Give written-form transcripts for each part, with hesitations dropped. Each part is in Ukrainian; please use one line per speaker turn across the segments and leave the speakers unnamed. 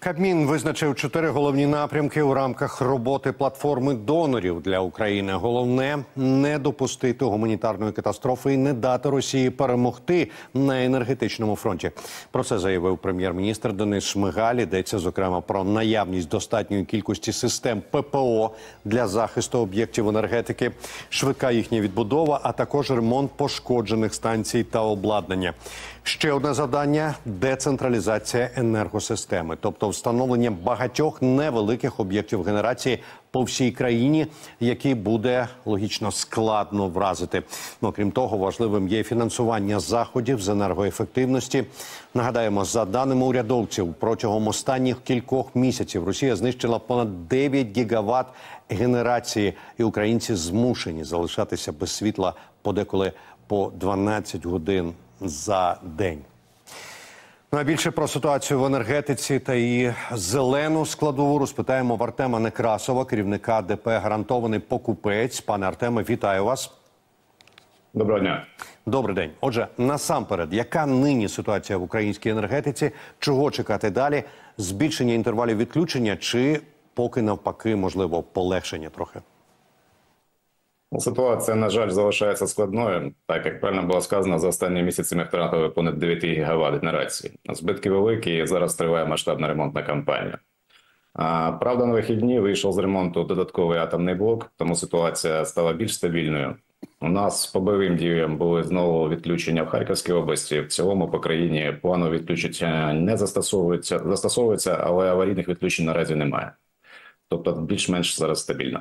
Кабмін визначив 4 головні напрямки у рамках роботи платформи донорів для України. Головне – не допустити гуманітарної катастрофи і не дати Росії перемогти на енергетичному фронті. Про це заявив прем'єр-міністр Денис Шмигаль. Йдеться, зокрема, про наявність достатньої кількості систем ППО для захисту об'єктів енергетики, швидка їхня відбудова, а також ремонт пошкоджених станцій та обладнання. Ще одне завдання – децентралізація енергосистеми, тобто встановлення багатьох невеликих об'єктів генерації по всій країні, які буде, логічно, складно вразити. Крім того, важливим є фінансування заходів з енергоефективності. Нагадаємо, за даними урядовців, протягом останніх кількох місяців Росія знищила понад 9 гігават генерації, і українці змушені залишатися без світла подеколи по 12 годин за день. Ну, а більше про ситуацію в енергетиці та її зелену складову розпитаємо в Артема Некрасова, керівника ДП «Гарантований покупець». Пане Артеме, вітаю вас.
Доброго дня.
Добрий день. Отже, насамперед, яка нині ситуація в українській енергетиці? Чого чекати далі? Збільшення інтервалів відключення чи поки навпаки, можливо, полегшення трохи?
Ситуація, на жаль, залишається складною. Так, як правильно було сказано, за останні місяці ми втратили понад 9 гігават генерації. Збитки великі, і зараз триває масштабна ремонтна кампанія. Правда, на вихідні вийшов з ремонту додатковий атомний блок, тому ситуація стала більш стабільною. У нас по бойовим діям були знову відключення в Харківській області. В цілому по країні планові відключення не застосовуються, але аварійних відключень наразі немає. Тобто більш-менш зараз стабільно.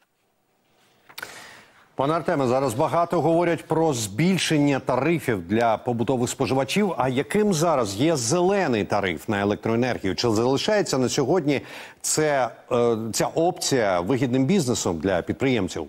Пане Артеме, зараз багато говорять про збільшення тарифів для побутових споживачів. А яким зараз є зелений тариф на електроенергію? Чи залишається на сьогодні ця опція вигідним бізнесом для підприємців?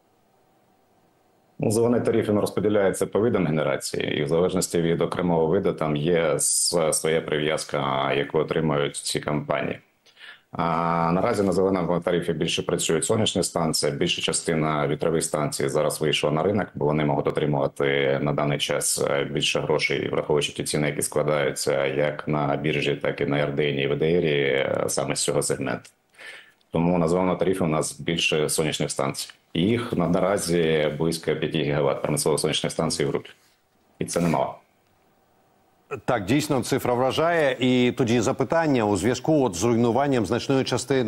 Зелений тариф розподіляється по видам генерації, і в залежності від окремого виду там є своя прив'язка, яку отримують ці компанії. Наразі на зеленому тарифі більше працюють сонячні станції, більша частина вітрових станцій зараз вийшла на ринок, бо вони можуть отримувати на даний час більше грошей, враховуючи ті ціни, які складаються як на біржі, так і на РДНі і ВДРі саме з цього сегменту. Тому на зеленому тарифі у нас більше сонячних станцій. Їх наразі близько 5 гігават промислових сонячних станцій в групі. І це немало.
Так, дійсно, цифра вражає. І тоді запитання у зв'язку з руйнуванням значної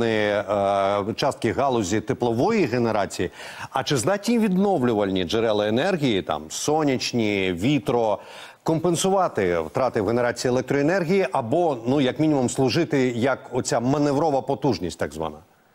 частки галузі теплової генерації. А чи здатні відновлювальні джерела енергії, там сонячні, вітро, компенсувати втрати в генерації електроенергії або, як мінімум, служити як оця маневрова потужність, так звана?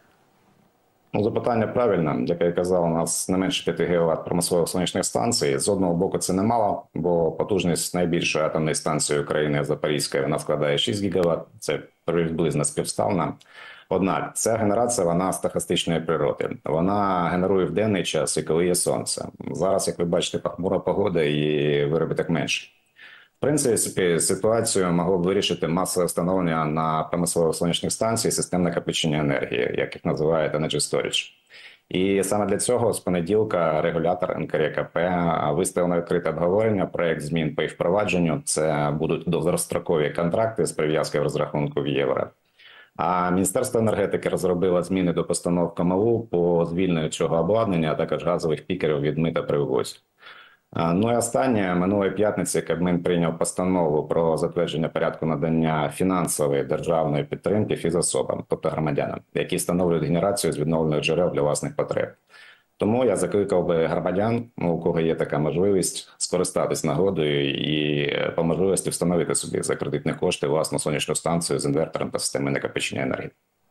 Запитання правильне. Як я казав, у нас не менше 5 ГВт промислових сонячних станцій. З одного боку це немало, бо потужність найбільшої атомної станції України Запорізької, вона складає 6 ГВт, це приблизно співставна. Однак ця генерація, вона стохастичної природи. Вона генерує в денний час і коли є сонце. Зараз, як ви бачите, похмура погода і виробіток менше. В принципі, ситуацію могло б вирішити масове встановлення на промислових сонячних станцій систем накопичення енергії, як їх називають Energy Storage. І саме для цього з понеділка регулятор НКРЕКП виставив на відкрите обговорення проєкт змін по їх впровадженню. Це будуть довгострокові контракти з прив'язкою розрахунку в євро. А Міністерство енергетики розробило зміни до постанов КМУ по звільненню цього обладнання, а також газових пікерів від мита при ввозі. Ну і останнє, минулої п'ятниці Кабмін прийняв постанову про затвердження порядку надання фінансової державної підтримки фізособам, тобто громадянам, які встановлюють генерацію з відновлених джерел для власних потреб. Тому я закликав би громадян, у кого є така можливість, скористатись нагодою і по можливості встановити собі за кредитні кошти власну сонячну станцію з інвертором та системою накопичення енергії.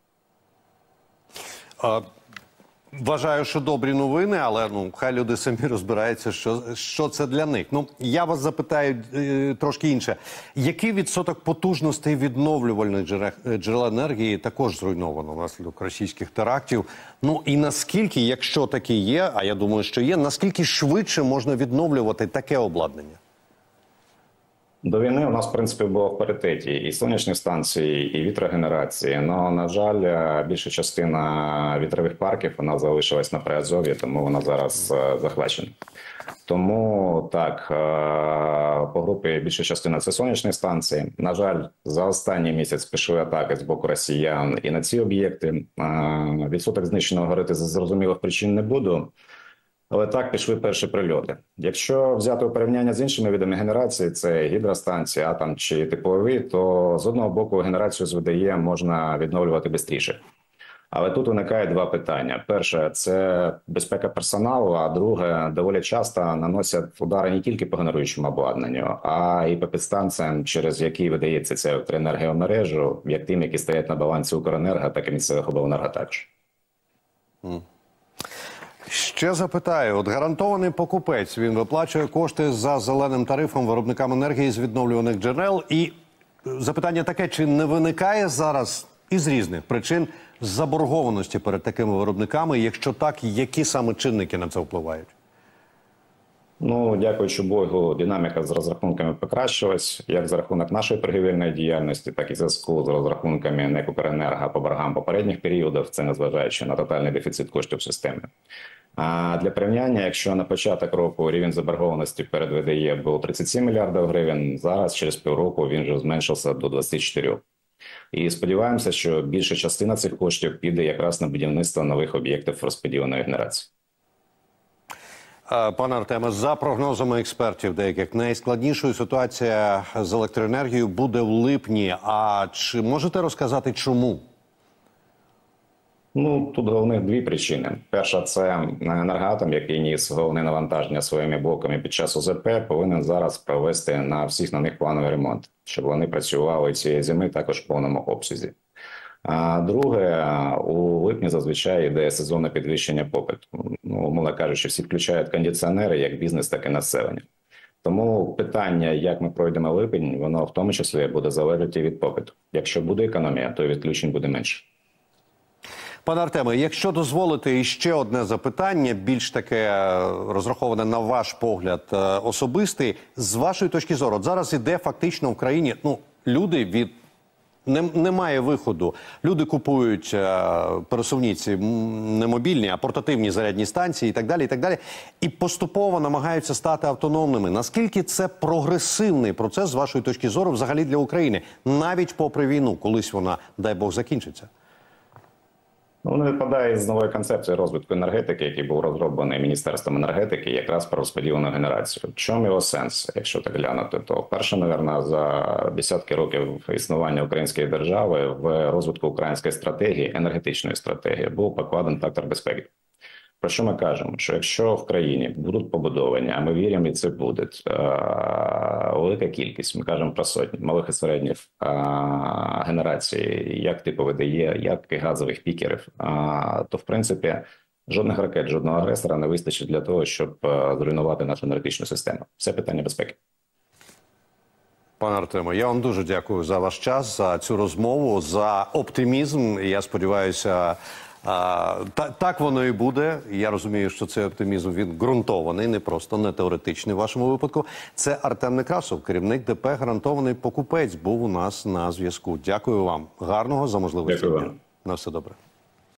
Вважаю, що добрі новини, але хай люди самі розбираються, що це для них. Я вас запитаю трошки інше. Який відсоток потужностей відновлювальних джерел енергії також зруйновано внаслідок російських терактів? І наскільки, якщо такі є, а я думаю, що є, наскільки швидше можна відновлювати таке обладнання?
До війни у нас, в принципі, було в паритеті і сонячні станції, і вітрогенерації. Але, на жаль, більша частина вітрових парків вона залишилась на Приазов'ї, тому вона зараз захвачена. Тому так, по групі більша частина – це сонячні станції. На жаль, за останній місяць пішли атаки з боку росіян і на ці об'єкти. Відсоток знищеного говорити з зрозумілих причин не буду. Але так, пішли перші прильоти. Якщо взяти у порівняння з іншими видами генерації, це гідростанції, атом чи теплові, то з одного боку генерацію з ВДЕ можна відновлювати швидше. Але тут виникає два питання. Перше – це безпека персоналу, а друге – доволі часто наносять удари не тільки по генеруючому обладнанню, а й по підстанціям, через які видається ця електроенергія в мережу, як тим, які стоять на балансі Укренерго, так і місцевих обленерго також.
Ще запитаю, от гарантований покупець, він виплачує кошти за зеленим тарифом виробникам енергії з відновлюваних джерел. І запитання таке, чи не виникає зараз із різних причин заборгованості перед такими виробниками? Якщо так, які саме чинники на це впливають?
Ну, дякуючи Богу, динаміка з розрахунками покращилась, як за рахунок нашої торгівельної діяльності, так і зв'язку з розрахунками НЕК «Укренерго» по боргам попередніх періодів, це незважаючи на тотальний дефіцит коштів в системі. А для порівняння, якщо на початок року рівень заборгованості перед ВДЕ був 37 мільярдів гривень, зараз через півроку він вже зменшився до 24. І сподіваємося, що більша частина цих коштів піде якраз на будівництво нових об'єктів розподіленої генерації.
Пане Артеме, за прогнозами експертів деяких, найскладнішою ситуація з електроенергією буде в липні. А чи можете розказати, чому?
Ну, тут головних дві причини. Перша – це «Енергоатом», який ніс головне навантаження своїми блоками під час ОЗП, повинен зараз провести на всіх на них плановий ремонт, щоб вони працювали цієї зими також в повному обсязі. А друге, у липні зазвичай йде сезонне підвищення попиту. Ну, умовно кажучи, всі включають кондиціонери, як бізнес, так і населення. Тому питання, як ми пройдемо липень, воно в тому числі буде залежати від попиту. Якщо буде економія, то відключень буде менше.
Пане Артеме, якщо дозволите, іще одне запитання, більш таке розраховане на ваш погляд особистий. З вашої точки зору, от зараз іде фактично в країні, люди від... Немає виходу. Люди купують пересувні ці не мобільні, а портативні зарядні станції і так далі, і так далі. І поступово намагаються стати автономними. Наскільки це прогресивний процес, з вашої точки зору, взагалі для України? Навіть попри війну, колись вона, дай Бог, закінчиться.
Воно випадає з нової концепції розвитку енергетики, який був розроблений Міністерством енергетики, якраз про розподілену генерацію. В чому його сенс, якщо так глянути? То вперше, мабуть, за десятки років існування української держави в розвитку української стратегії, енергетичної стратегії, був покладений фактор безпеки. Про що ми кажемо? Що якщо в країні будуть побудовані, а ми віримо, і це буде, велика кількість, ми кажемо про сотні малих і середніх генерацій, як типу ВДЕ, як і газових пікерів, то в принципі жодних ракет, жодного агресора не вистачить для того, щоб зруйнувати нашу енергетичну систему. Це питання безпеки.
Пане Артеме, я вам дуже дякую за ваш час, за цю розмову, за оптимізм. Я сподіваюся, так воно і буде. Я розумію, що цей оптимізм, він ґрунтований, не просто, не теоретичний в вашому випадку. Це Артем Некрасов, керівник ДП «Гарантований покупець», був у нас на зв'язку. Дякую вам. Гарного, за можливості.
Дякую вам.
На все добре.